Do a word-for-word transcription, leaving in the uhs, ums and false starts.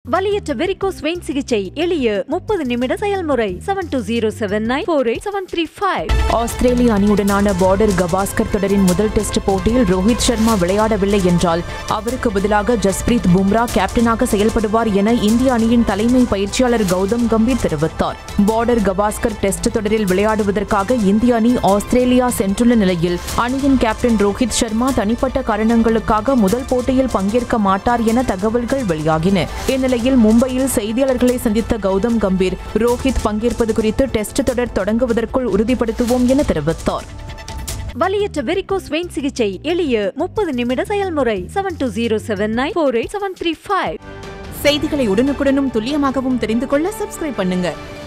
வலியற்ற varicose vein சிகிச்சை எளிய முப்பது நிமிட செயல்முறை seven two zero seven nine four eight seven three five. ஆஸ்திரேலிய அணியுடனான பார்டர் கவாஸ்கர் தொடரின் முதல் டெஸ்ட் போட்டியில் ரோஹித் சர்மா விளையாடவில்லை என்றால் அவருக்கு பதிலாக ஜஸ்பிரீத் பும்ரா கேப்டனாக செயல்படுவார் என இந்திய அணியின் தலைமை பயிற்சியாளர் கௌதம் கம்பீர் தெரிவித்தார். பார்டர் கவாஸ்கர் டெஸ்ட் தொடரில் விளையாடுவதற்காக இந்திய அணி ஆஸ்திரேலியா சென்றுள்ள நிலையில் அணியின் கேப்டன் ரோஹித் சர்மா தனிப்பட்ட காரணங்களுக்காக முதல் போட்டியில் பங்கேற்க மாட்டார் என தகவல்கள் வெளியாகின. இந்நிலையில் மும்பையில் செய்தியாளர்களை சந்தித்த கௌதம் கம்பீர் ரோஹித் பங்கேற்பது குறித்து டெஸ்ட் தொடர் தொடங்குவதற்குள் உறுதிப்படுத்துவோம் என தெரிவித்தார். வலியற்ற வெரிகோஸ் வெயின் சிகிச்சை எளிய முப்பது நிமிட செயல்முறை seven two zero seven nine four eight seven three five. செய்திகளை உடனுக்குடனும் துல்லியமாகவும் தெரிந்து கொள்ள சப்ஸ்கிரைப் பண்ணுங்க.